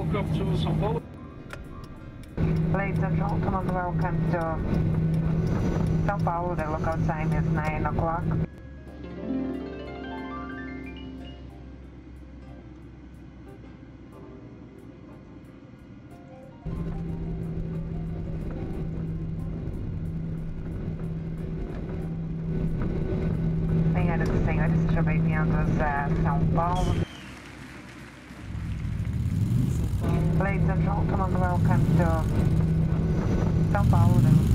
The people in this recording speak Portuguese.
welcome to São Paulo. Ladies and gentlemen, welcome to São Paulo. The local time is 9 o'clock. Senhoras e senhores, sejam bem-vindos a São Paulo. Ladies and gentlemen, welcome to São Paulo.